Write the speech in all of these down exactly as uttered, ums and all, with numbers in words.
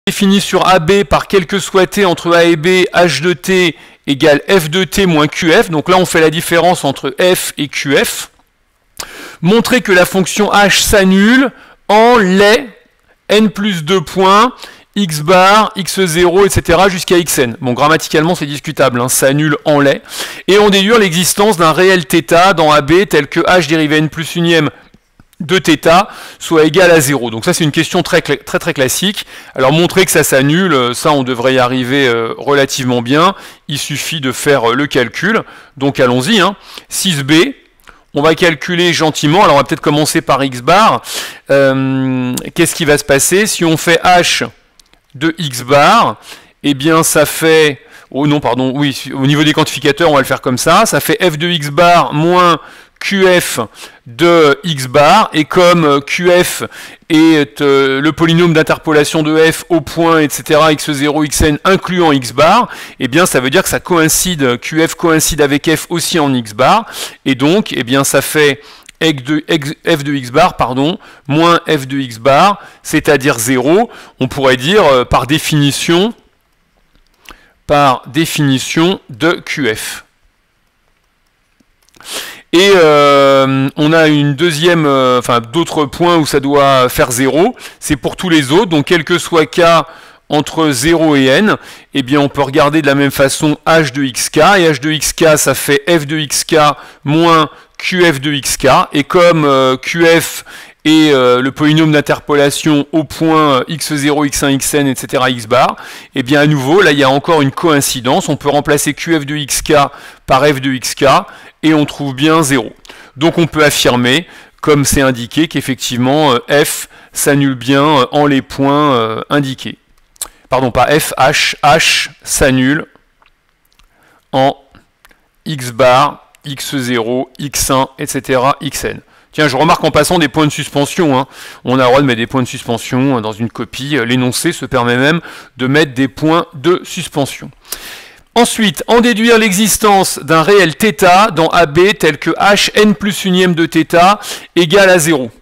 défini sur A B par quel que soit t entre A et B, H de t égale F de t moins Q F. Donc là, on fait la différence entre F et Q F. Montrer que la fonction H s'annule en les n plus deux points, x bar, x zéro, et cetera jusqu'à xn. Bon, grammaticalement, c'est discutable, hein, s'annule en les. Et on déduire l'existence d'un réel θ dans A B tel que h dérivé n plus unième de θ soit égal à zéro. Donc ça, c'est une question très, très très classique. Alors montrer que ça s'annule, ça on devrait y arriver euh, relativement bien. Il suffit de faire euh, le calcul. Donc allons-y. Hein. six b, on va calculer gentiment. Alors on va peut-être commencer par x bar. Euh, Qu'est-ce qui va se passer si on fait h de x bar? Eh bien ça fait... Oh non, pardon, oui, au niveau des quantificateurs, on va le faire comme ça. Ça fait f de x bar moins qf de x bar, et comme qf est euh, le polynôme d'interpolation de f au point, et cetera, x zéro, xn incluant x bar, eh bien ça veut dire que ça coïncide, qf coïncide avec f aussi en x bar, et donc eh bien ça fait f de, f de x bar, pardon, moins f de x bar, c'est-à-dire zéro. On pourrait dire euh, par définition, par définition de qf. Et euh, on a une deuxième, euh, enfin d'autres points où ça doit faire zéro, c'est pour tous les autres, donc quel que soit k entre zéro et n, eh bien on peut regarder de la même façon h de xk, et h de xk ça fait f de xk moins qf de xk, et comme euh, qf est euh, le polynôme d'interpolation au point x zéro, x un, xn, et cetera, x bar, et bien à nouveau, là il y a encore une coïncidence, on peut remplacer qf de xk par f de xk, et on trouve bien zéro. Donc on peut affirmer, comme c'est indiqué, qu'effectivement euh, f s'annule bien euh, en les points euh, indiqués. Pardon, pas f, h, h s'annule en x bar, x zéro, x un, et cetera, xn. Tiens, je remarque en passant des points de suspension. Hein. On a le droit de mettre des points de suspension dans une copie. L'énoncé se permet même de mettre des points de suspension. Ensuite, en déduire l'existence d'un réel θ dans A B tel que h n plus unième de θ égale à zéro.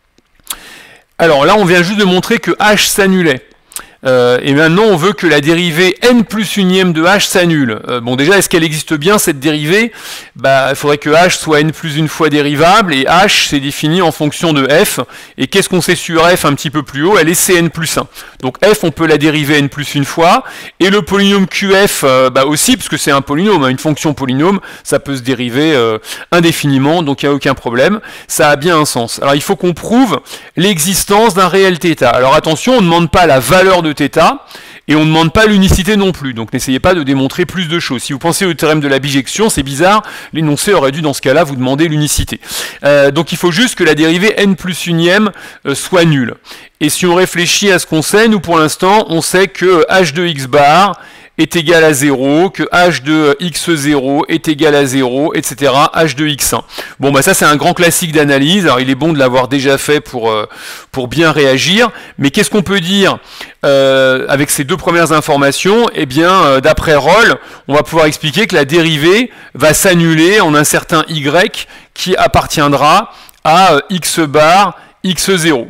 Alors là, on vient juste de montrer que h s'annulait. Euh, et maintenant, on veut que la dérivée n plus unième de h s'annule. Euh, bon, déjà, est-ce qu'elle existe bien, cette dérivée? Bah, il faudrait que h soit n plus une fois dérivable, et h, c'est défini en fonction de f. Et qu'est-ce qu'on sait sur f un petit peu plus haut? Elle est cn plus un. Donc f, on peut la dériver n plus une fois, et le polynôme qf, euh, bah aussi, parce que c'est un polynôme, hein, une fonction polynôme, ça peut se dériver euh, indéfiniment, donc il n'y a aucun problème. Ça a bien un sens. Alors, il faut qu'on prouve l'existence d'un réel θ. Alors attention, on ne demande pas la valeur de θ, et on ne demande pas l'unicité non plus, donc n'essayez pas de démontrer plus de choses. Si vous pensez au théorème de la bijection, c'est bizarre, l'énoncé aurait dû dans ce cas-là vous demander l'unicité. Euh, donc il faut juste que la dérivée n plus unième euh, soit nulle. Et si on réfléchit à ce qu'on sait, nous pour l'instant, on sait que h de x bar est égal à zéro, que h de x zéro est égal à zéro, et cetera, h de x un. Bon, bah ça c'est un grand classique d'analyse, alors il est bon de l'avoir déjà fait pour, euh, pour bien réagir, mais qu'est-ce qu'on peut dire euh, avec ces deux premières informations? Eh bien, euh, d'après Rolle, on va pouvoir expliquer que la dérivée va s'annuler en un certain y qui appartiendra à euh, x bar, x zéro.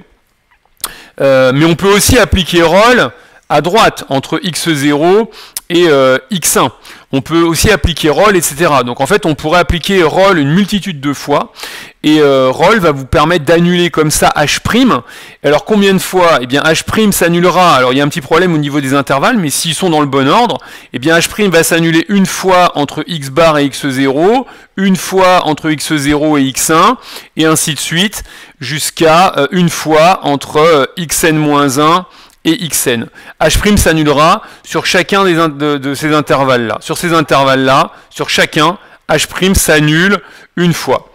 Euh, mais on peut aussi appliquer Rolle à droite, entre x zéro et euh, x un. On peut aussi appliquer Rolle, et cetera. Donc en fait, on pourrait appliquer Rolle une multitude de fois, et euh, Rolle va vous permettre d'annuler comme ça H'. Alors combien de fois? Eh bien H' s'annulera. Alors il y a un petit problème au niveau des intervalles, mais s'ils sont dans le bon ordre, eh bien H' va s'annuler une fois entre x bar et x zéro, une fois entre x zéro et x un, et ainsi de suite, jusqu'à euh, une fois entre euh, xn moins un et xn. H' s'annulera sur chacun des in de, de ces intervalles-là. Sur ces intervalles-là, sur chacun, H' s'annule une fois.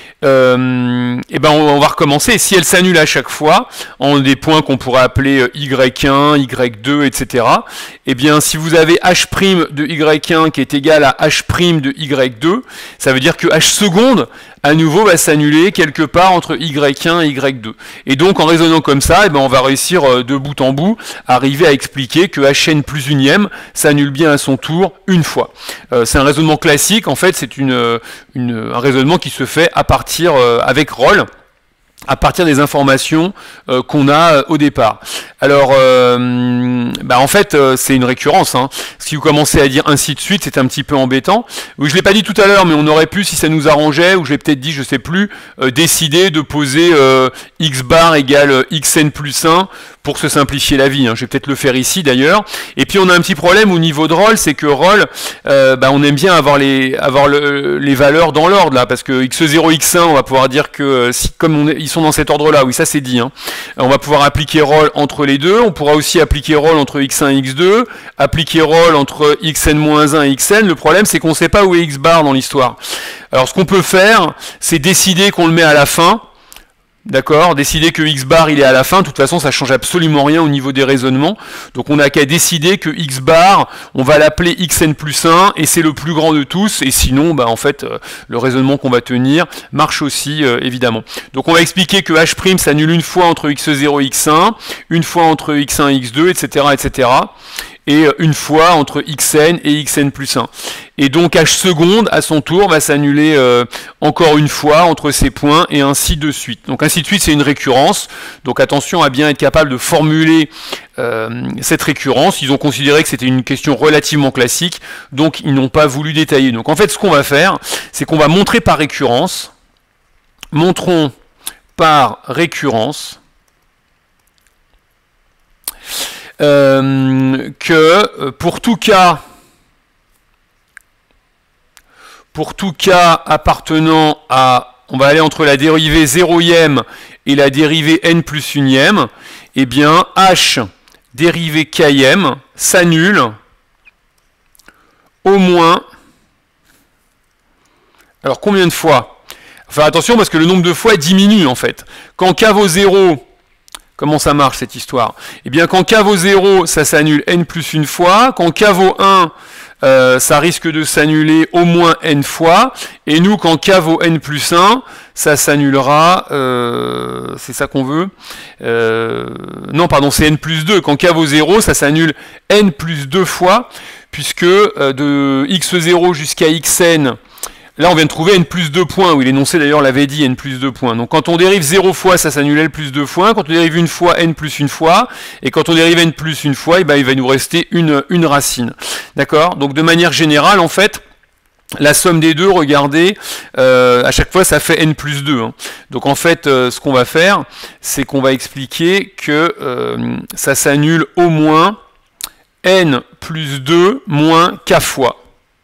Euh, et ben on, on va recommencer. Si elle s'annule à chaque fois, en des points qu'on pourrait appeler y un, y deux, et cetera, et bien si vous avez H' de y un qui est égal à H' de y deux, ça veut dire que H seconde, à nouveau, va s'annuler quelque part entre y un et y deux. Et donc, en raisonnant comme ça, et ben, on va réussir de bout en bout à arriver à expliquer que Hn plus unième s'annule bien à son tour une fois. Euh, c'est un raisonnement classique, en fait, c'est une, une, un raisonnement qui se fait à partir euh, avec Rolle. à partir des informations euh, qu'on a euh, au départ. Alors, euh, bah en fait, euh, c'est une récurrence. Hein. Si vous commencez à dire ainsi de suite, c'est un petit peu embêtant. Oui, je ne l'ai pas dit tout à l'heure, mais on aurait pu, si ça nous arrangeait, ou je l'ai peut-être dit, je ne sais plus, euh, décider de poser euh, x bar égale euh, xn plus un pour se simplifier la vie. Hein. Je vais peut-être le faire ici d'ailleurs. Et puis on a un petit problème au niveau de roll, c'est que roll, euh, bah, on aime bien avoir les, avoir le, les valeurs dans l'ordre là, parce que x zéro, x un, on va pouvoir dire que si, comme on est, ils sont dans cet ordre-là, oui, ça c'est dit. Hein. On va pouvoir appliquer roll entre les deux. On pourra aussi appliquer roll entre x un et x deux, appliquer roll entre xn moins un et xn. Le problème, c'est qu'on ne sait pas où est x bar dans l'histoire. Alors ce qu'on peut faire, c'est décider qu'on le met à la fin. D'accord, décider que x bar il est à la fin, de toute façon ça change absolument rien au niveau des raisonnements, donc on n'a qu'à décider que x bar, on va l'appeler xn plus un, et c'est le plus grand de tous, et sinon, bah, en fait, euh, le raisonnement qu'on va tenir marche aussi, euh, évidemment. Donc on va expliquer que h' s'annule une fois entre x zéro et x un, une fois entre x un et x deux, et cetera, et cetera, et une fois entre xn et xn plus un. Et donc h seconde, à son tour, va s'annuler euh, encore une fois entre ces points, et ainsi de suite. Donc ainsi de suite, c'est une récurrence. Donc attention à bien être capable de formuler euh, cette récurrence. Ils ont considéré que c'était une question relativement classique, donc ils n'ont pas voulu détailler. Donc en fait, ce qu'on va faire, c'est qu'on va montrer par récurrence, montrons par récurrence, Euh, que pour tout cas pour tout cas appartenant à, on va aller entre la dérivée zéroième et la dérivée n plus unième, eh bien h dérivée km s'annule au moins, alors combien de fois? Enfin attention parce que le nombre de fois diminue en fait. Quand k vaut zéro, comment ça marche cette histoire? Eh bien quand k vaut zéro, ça s'annule n plus une fois. Quand k vaut un, euh, ça risque de s'annuler au moins n fois. Et nous, quand k vaut n plus un, ça s'annulera, euh, c'est ça qu'on veut. Euh, non, pardon, c'est n plus deux. Quand k vaut zéro, ça s'annule n plus deux fois, puisque euh, de x zéro jusqu'à xn, là, on vient de trouver n plus deux points, où l'énoncé d'ailleurs l'avait dit, n plus deux points. Donc quand on dérive zéro fois, ça s'annule n plus deux fois. Quand on dérive une fois, n plus une fois. Et quand on dérive n plus une fois, eh ben, il va nous rester une, une racine. D'accord? Donc de manière générale, en fait, la somme des deux, regardez, euh, à chaque fois, ça fait n plus deux. Hein. Donc en fait, euh, ce qu'on va faire, c'est qu'on va expliquer que euh, ça s'annule au moins n plus deux moins k fois.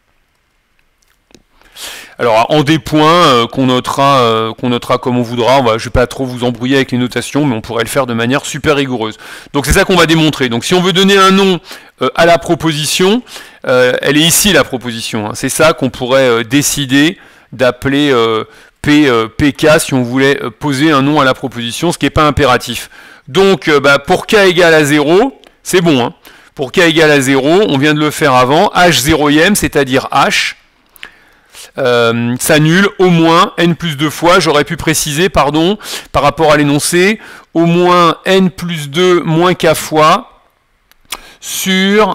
Alors en des points euh, qu'on notera, euh, qu'on notera comme on voudra, on va, je ne vais pas trop vous embrouiller avec les notations, mais on pourrait le faire de manière super rigoureuse. Donc c'est ça qu'on va démontrer. Donc si on veut donner un nom euh, à la proposition, euh, elle est ici la proposition. Hein. C'est ça qu'on pourrait euh, décider d'appeler euh, P, euh, P K si on voulait euh, poser un nom à la proposition, ce qui n'est pas impératif. Donc euh, bah, pour k égale à zéro, c'est bon. Hein. Pour k égale à zéro, on vient de le faire avant, h zéroième, c'est-à-dire h, Euh, s'annule au moins n plus deux fois, j'aurais pu préciser, pardon, par rapport à l'énoncé, au moins n plus deux moins k fois sur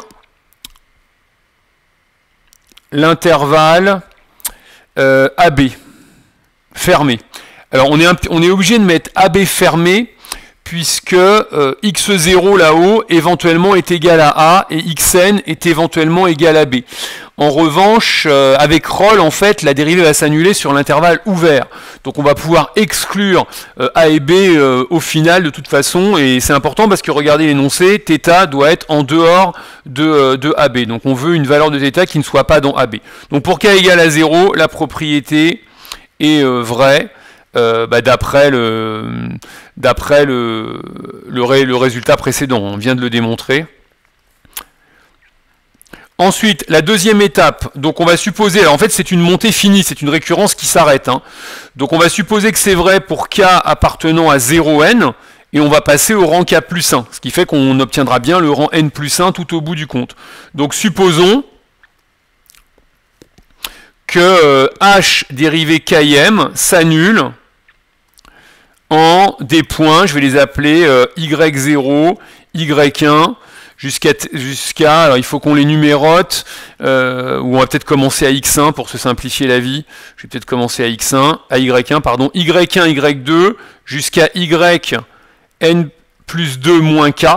l'intervalle euh, A B, fermé. Alors on est, un, on est obligé de mettre A B fermé, puisque euh, x zéro là-haut éventuellement est égal à A et xn est éventuellement égal à B. En revanche, euh, avec roll, en fait, la dérivée va s'annuler sur l'intervalle ouvert. Donc on va pouvoir exclure euh, A et B euh, au final de toute façon, et c'est important parce que regardez l'énoncé, θ doit être en dehors de, euh, de A B. Donc on veut une valeur de θ qui ne soit pas dans A B. Donc pour k égale à zéro, la propriété est euh, vraie. Euh, bah, d'après le, d'après le, le, ré, le résultat précédent, on vient de le démontrer. Ensuite, la deuxième étape, donc on va supposer, alors en fait c'est une montée finie, c'est une récurrence qui s'arrête, hein. Donc on va supposer que c'est vrai pour k appartenant à zéro n, et on va passer au rang k plus un, ce qui fait qu'on obtiendra bien le rang n plus un tout au bout du compte. Donc supposons que euh, h dérivé km s'annule en des points, je vais les appeler euh, y zéro, y un, jusqu'à, jusqu'à, alors il faut qu'on les numérote, euh, ou on va peut-être commencer à x un pour se simplifier la vie. Je vais peut-être commencer à x un, à y un, pardon, y un, y deux, jusqu'à y n plus deux moins k.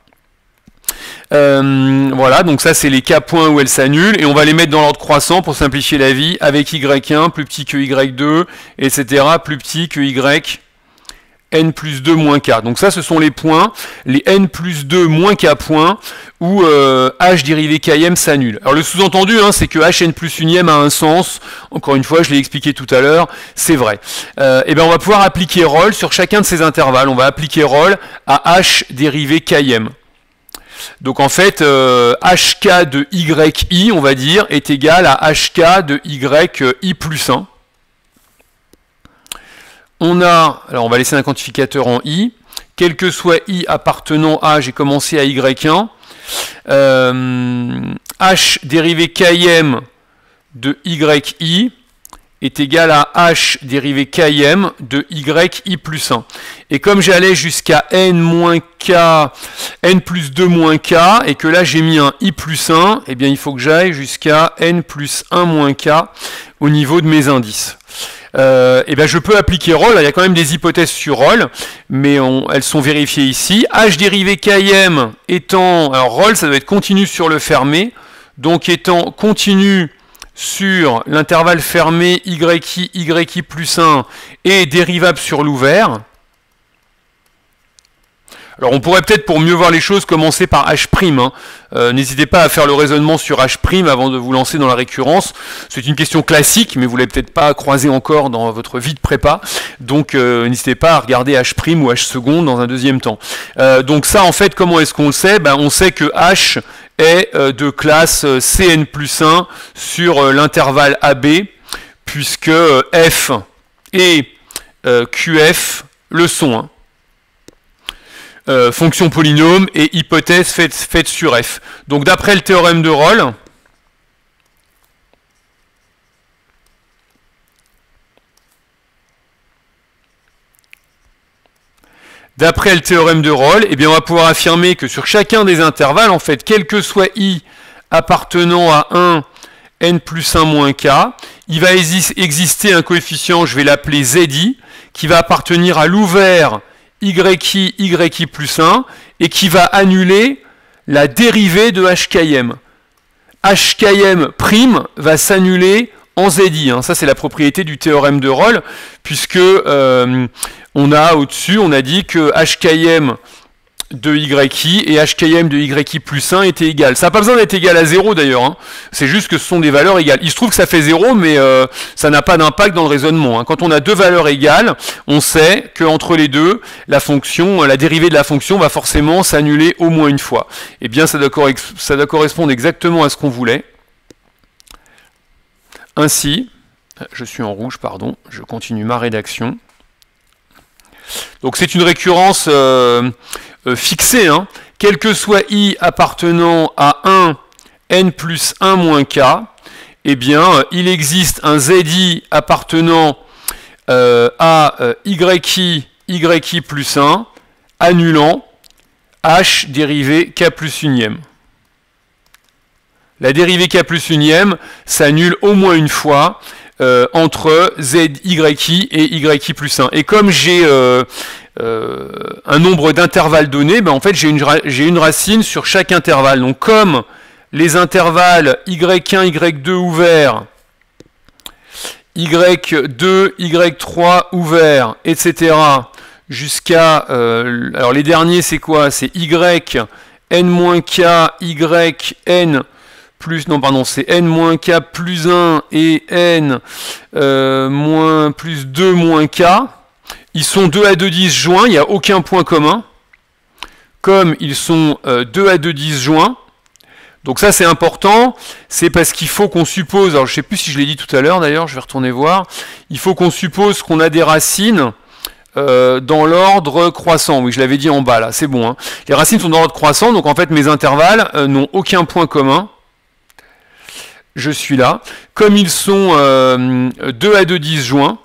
Euh, voilà, donc ça c'est les k points où elles s'annulent, et on va les mettre dans l'ordre croissant pour simplifier la vie, avec y un plus petit que y deux, et cetera, plus petit que y n plus deux moins k. Donc ça, ce sont les points, les n plus deux moins k points, où euh, h dérivé km s'annule. Alors le sous-entendu, hein, c'est que hn plus unième a un sens. Encore une fois, je l'ai expliqué tout à l'heure, c'est vrai. Euh, et bien on va pouvoir appliquer roll sur chacun de ces intervalles. On va appliquer roll à h dérivé km. Donc en fait, euh, hk de yi, on va dire, est égal à hk de yi plus un. On a, alors on va laisser un quantificateur en i, quel que soit i appartenant à, j'ai commencé à y un, euh, h dérivé km de yi est égal à h dérivé km de yi plus un. Et comme j'allais jusqu'à n moins k, n plus deux moins k, et que là j'ai mis un i plus un, eh bien il faut que j'aille jusqu'à n plus un moins k au niveau de mes indices. Euh, et bien je peux appliquer roll, il y a quand même des hypothèses sur roll, mais on, elles sont vérifiées ici. H dérivé km étant, alors roll ça doit être continu sur le fermé, donc étant continu sur l'intervalle fermé yi, yi plus un et dérivable sur l'ouvert. Alors on pourrait peut-être, pour mieux voir les choses, commencer par H'. Hein. Euh, N'hésitez pas à faire le raisonnement sur H' avant de vous lancer dans la récurrence. C'est une question classique, mais vous ne l'avez peut-être pas croisée encore dans votre vie de prépa. Donc euh, n'hésitez pas à regarder H' ou H seconde dans un deuxième temps. Euh, donc ça, en fait, comment est-ce qu'on le sait? Ben, on sait que H est euh, de classe C N plus un sur euh, l'intervalle A B, puisque euh, F et euh, Q F le sont. Hein. Euh, fonction polynôme et hypothèse faite, faite sur F. Donc d'après le théorème de Rolle, d'après le théorème de Rolle, eh bien on va pouvoir affirmer que sur chacun des intervalles, en fait, quel que soit i appartenant à un n plus un moins k, il va exister un coefficient, je vais l'appeler zi, qui va appartenir à l'ouvert yi, yi plus un, et qui va annuler la dérivée de hkm. Hkm' va s'annuler en zi. Hein. Ça, c'est la propriété du théorème de Rolle, puisque euh, on a au-dessus, on a dit que hkm de yi et hkm de yi plus un étaient égales. Ça n'a pas besoin d'être égal à zéro d'ailleurs, hein. C'est juste que ce sont des valeurs égales. Il se trouve que ça fait zéro, mais euh, ça n'a pas d'impact dans le raisonnement. Hein. Quand on a deux valeurs égales, on sait qu'entre les deux, la fonction, la dérivée de la fonction va forcément s'annuler au moins une fois. Eh bien, ça doit, ça doit correspondre exactement à ce qu'on voulait. Ainsi, je suis en rouge, pardon, je continue ma rédaction. Donc c'est une récurrence euh, euh, fixée, hein. Quel que soit i appartenant à un n plus un moins k, eh bien euh, il existe un zi appartenant euh, à euh, yi, yi plus un, annulant h dérivée k plus unième. La dérivée k plus unième s'annule au moins une fois euh, entre zi et yi plus un. Et comme j'ai euh, euh, un nombre d'intervalles donné, ben en fait j'ai une, j'ai une racine sur chaque intervalle. Donc comme les intervalles y un, y deux ouverts, y deux, y trois ouverts, et cetera jusqu'à... Euh, alors les derniers c'est quoi? C'est y n-k, y n... plus, non pardon, c'est n moins k plus un et n euh, moins plus deux moins k. Ils sont deux à deux disjoints, il n'y a aucun point commun. Comme ils sont euh, deux à deux disjoints, donc ça c'est important, c'est parce qu'il faut qu'on suppose, alors je ne sais plus si je l'ai dit tout à l'heure d'ailleurs, je vais retourner voir, il faut qu'on suppose qu'on a des racines euh, dans l'ordre croissant. Oui, je l'avais dit en bas là, c'est bon. Hein. Les racines sont dans l'ordre croissant, donc en fait mes intervalles euh, n'ont aucun point commun. Je suis là. Comme ils sont euh, deux à deux disjoints,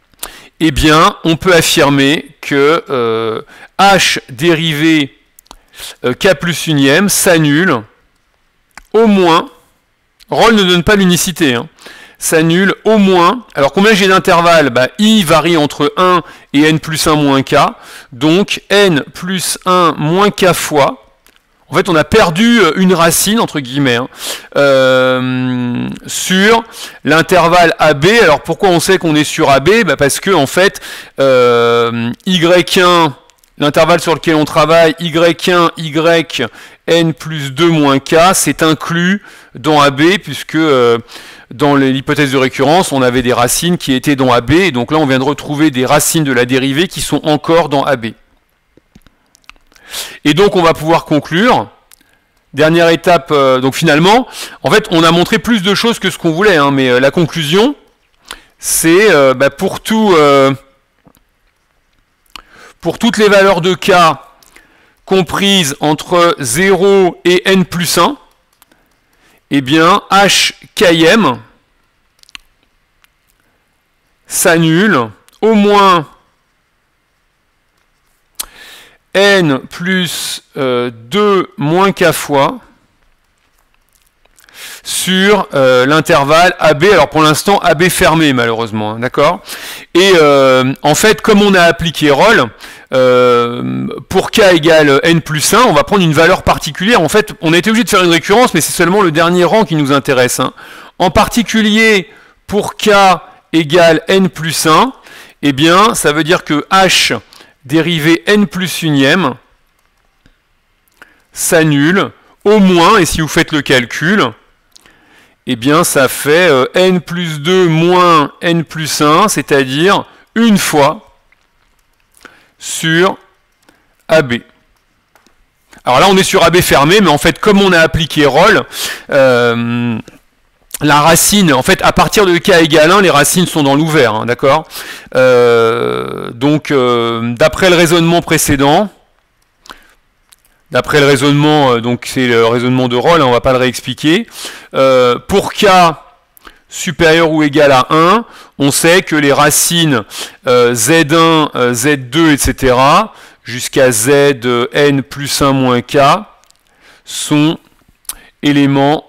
eh bien, on peut affirmer que euh, h dérivé euh, k plus unième s'annule au moins, Rolle ne donne pas l'unicité, hein, s'annule au moins, alors combien j'ai d'intervalles? Bah, i varie entre un et n plus un moins k, donc n plus un moins k fois, en fait on a perdu une racine, entre guillemets, hein, euh, sur l'intervalle A B. Alors pourquoi on sait qu'on est sur A B? Bah, parce que en fait, euh, y un, l'intervalle sur lequel on travaille, y un, y, n plus deux moins k, c'est inclus dans A B, puisque euh, dans l'hypothèse de récurrence, on avait des racines qui étaient dans A B, et donc là on vient de retrouver des racines de la dérivée qui sont encore dans A B. Et donc on va pouvoir conclure. Dernière étape, euh, donc finalement, en fait on a montré plus de choses que ce qu'on voulait, hein, mais euh, la conclusion, c'est euh, bah, pour tout... Euh, pour toutes les valeurs de k comprises entre zéro et n plus un, eh bien, h km s'annule au moins n plus euh, deux moins k fois sur euh, l'intervalle A B. Alors pour l'instant, A B fermé malheureusement, hein, d'accord. Et euh, en fait, comme on a appliqué Rolle, euh, pour k égale n plus un, on va prendre une valeur particulière. En fait, on a été obligé de faire une récurrence, mais c'est seulement le dernier rang qui nous intéresse, hein. En particulier, pour k égale n plus un, eh bien, ça veut dire que h dérivé n plus unième s'annule au moins, et si vous faites le calcul, eh bien ça fait euh, n plus deux moins n plus un, c'est-à-dire une fois sur A B. Alors là on est sur A B fermé, mais en fait comme on a appliqué Rolle, euh, la racine, en fait à partir de k égale un, les racines sont dans l'ouvert, hein, d'accord. euh, Donc euh, d'après le raisonnement précédent, D'après le raisonnement, euh, donc c'est le raisonnement de Rolle, hein, on ne va pas le réexpliquer. Euh, pour k supérieur ou égal à un, on sait que les racines euh, z un, euh, z deux, et cetera, jusqu'à zn plus un moins k, sont éléments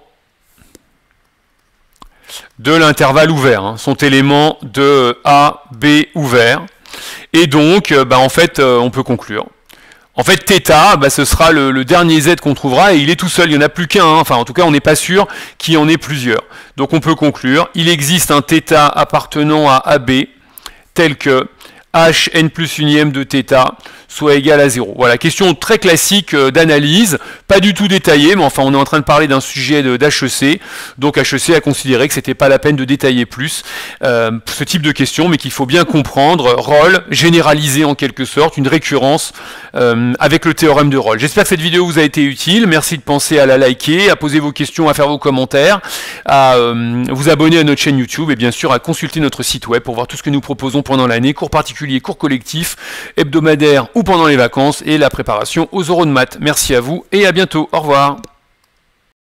de l'intervalle ouvert, hein, sont éléments de A, B ouvert. Et donc, euh, bah, en fait, euh, on peut conclure. En fait, θ, bah, ce sera le, le dernier z qu'on trouvera, et il est tout seul, il n'y en a plus qu'un, hein. Enfin en tout cas on n'est pas sûr qu'il y en ait plusieurs. Donc on peut conclure, il existe un θ appartenant à A B, tel que h n plus unième de θ soit égal à zéro. Voilà, question très classique d'analyse, pas du tout détaillée, mais enfin on est en train de parler d'un sujet d'H E C, donc H E C a considéré que c'était pas la peine de détailler plus euh, ce type de question, mais qu'il faut bien comprendre, Rolle, généralisé en quelque sorte, une récurrence euh, avec le théorème de Rolle. J'espère que cette vidéo vous a été utile, merci de penser à la liker, à poser vos questions, à faire vos commentaires, à euh, vous abonner à notre chaîne YouTube, et bien sûr à consulter notre site web pour voir tout ce que nous proposons pendant l'année, cours particuliers, cours collectifs, hebdomadaires ou pendant les vacances, et la préparation aux oraux de maths. Merci à vous et à bientôt. Au revoir.